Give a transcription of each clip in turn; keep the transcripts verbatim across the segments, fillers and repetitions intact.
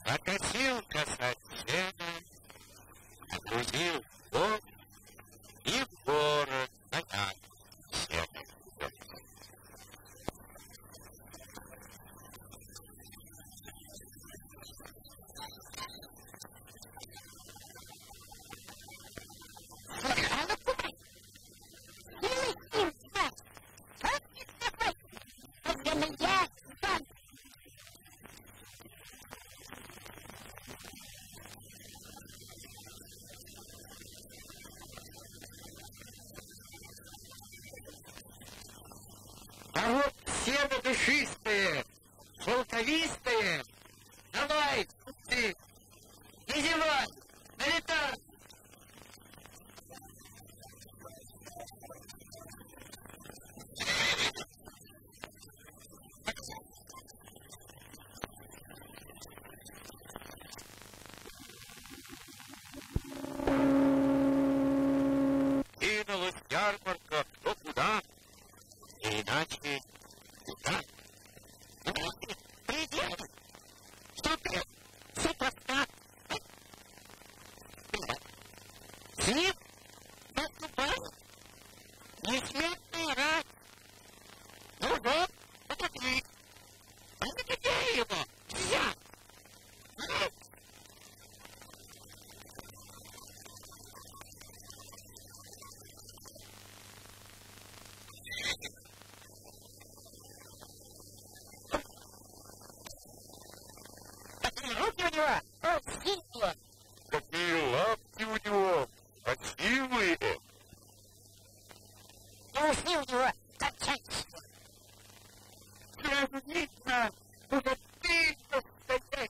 Покосил косарь сена, огрузил дом и в город коня сена. А вот сено душистое, шелковистое, давай, ты, не зевай, налетай. Кинулась ярмарка кто куда, и иначе куда. Предел! Супер! Суперстар! Снег наступает! Несметный рад! Ну вот, подожди! А ну где его? Взять! Руки у него красивые. Какие лапки у него красивые. И усы у него качательные. Сразу видно, что это ты настоящий.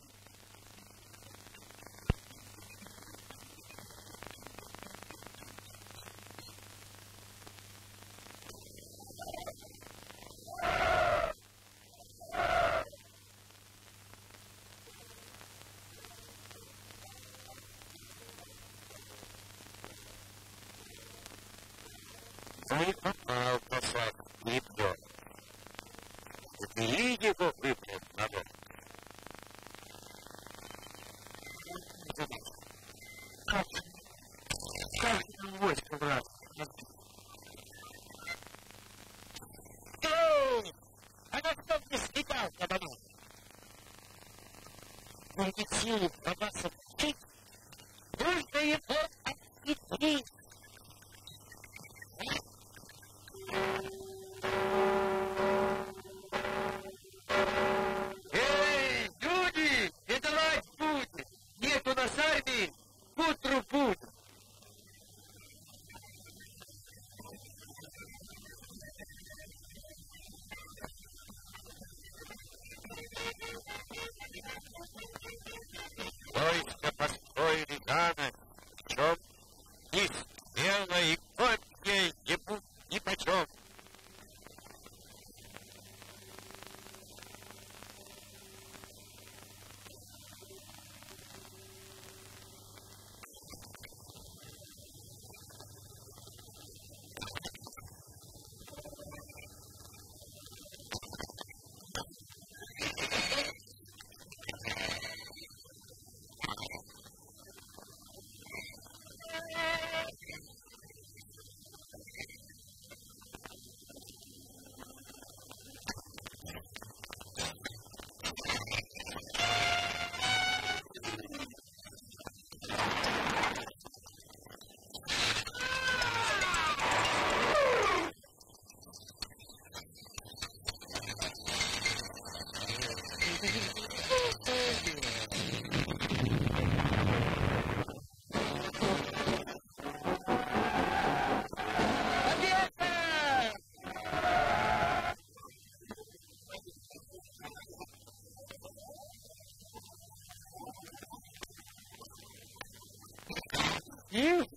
Не попал косарь, не пьет. Убери его выпрям на дом. Как? Как ты в войско, брат? Эй! А на что ты слетал надо мной? Будет силы пробаться вчить, нужно его отхитрить. Эй, люди, не давать будет! Нет у нас армии, к утру будет! Войско построили за ночь, в чем ни стрела и копья не будут нипочем. You?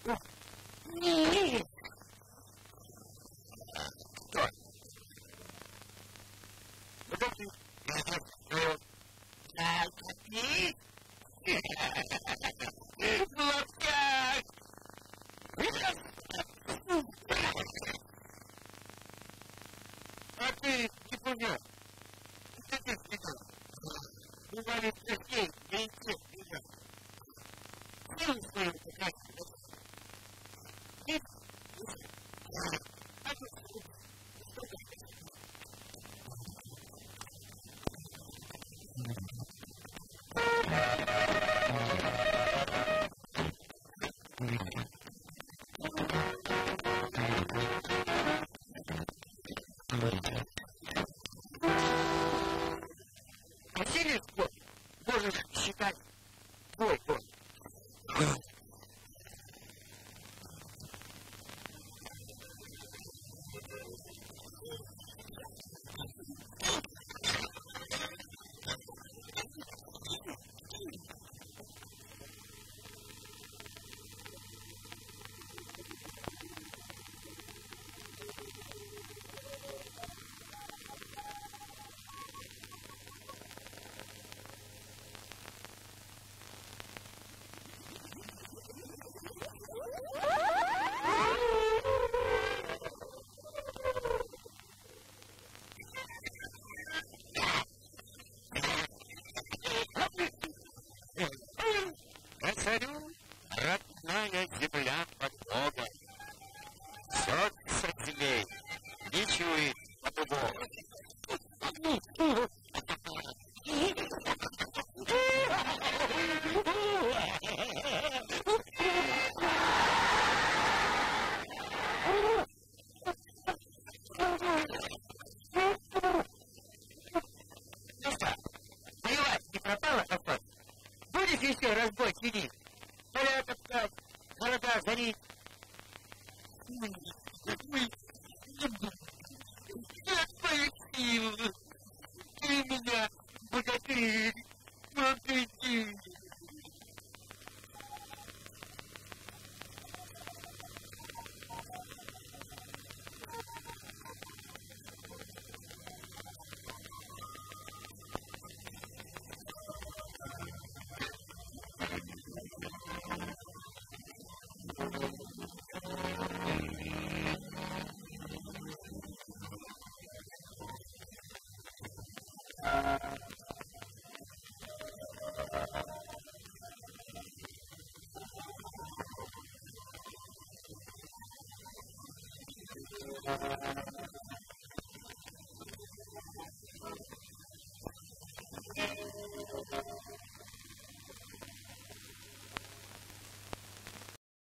А ты не понял. Ты здесь сидел. Бывали гостей, я и всех видел. Силу свою прекрасно. Здесь. А тут Василий год можешь считать твой год. Царю родная земля под Богом. Сердце змей не чует от Бога. Воевать не пропало, Кавказ? Будешь еще разбой чинить? Поля топтать, города зарить? Ой, ой, нет твоих сил. Ты меня богатырь, богатырь. Thank you.